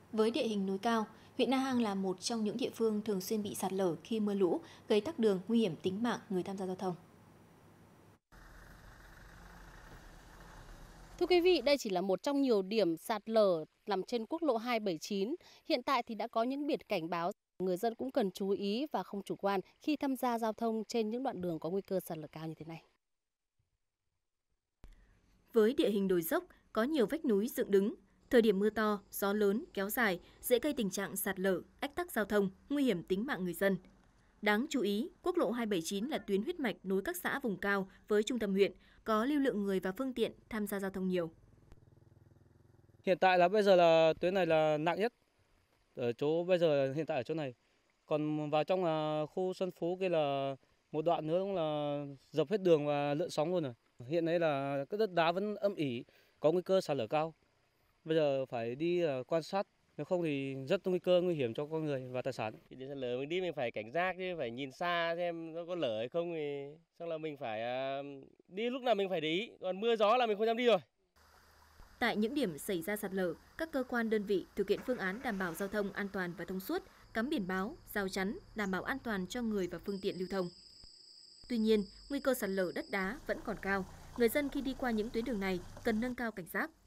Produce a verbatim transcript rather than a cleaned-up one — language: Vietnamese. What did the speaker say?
Với địa hình núi cao, huyện Na Hàng là một trong những địa phương thường xuyên bị sạt lở khi mưa lũ, gây tắc đường, nguy hiểm tính mạng người tham gia giao thông. Thưa quý vị, đây chỉ là một trong nhiều điểm sạt lở nằm trên quốc lộ hai bảy chín. Hiện tại thì đã có những biển cảnh báo, người dân cũng cần chú ý và không chủ quan khi tham gia giao thông trên những đoạn đường có nguy cơ sạt lở cao như thế này. Với địa hình đồi dốc, có nhiều vách núi dựng đứng, thời điểm mưa to, gió lớn, kéo dài dễ gây tình trạng sạt lở, ách tắc giao thông, nguy hiểm tính mạng người dân. Đáng chú ý, quốc lộ hai bảy chín là tuyến huyết mạch nối các xã vùng cao với trung tâm huyện, có lưu lượng người và phương tiện tham gia giao thông nhiều. Hiện tại là bây giờ là tuyến này là nặng nhất. Ở chỗ bây giờ hiện tại ở chỗ này. Còn vào trong là khu Xuân Phú kia là một đoạn nữa cũng là dập hết đường và lượn sóng luôn rồi. Hiện nay là cái đất đá vẫn âm ỉ, có nguy cơ sạt lở cao. Bây giờ phải đi uh, quan sát, nếu không thì rất nguy cơ nguy hiểm cho con người và tài sản. Thì để sạt lở mình đi mình phải cảnh giác chứ, phải nhìn xa xem nó có lở hay không, thì xong là mình phải uh, đi lúc nào mình phải để ý, còn mưa gió là mình không dám đi rồi. Tại những điểm xảy ra sạt lở, các cơ quan đơn vị thực hiện phương án đảm bảo giao thông an toàn và thông suốt, cắm biển báo, rào chắn, đảm bảo an toàn cho người và phương tiện lưu thông. Tuy nhiên, nguy cơ sạt lở đất đá vẫn còn cao. Người dân khi đi qua những tuyến đường này cần nâng cao cảnh giác.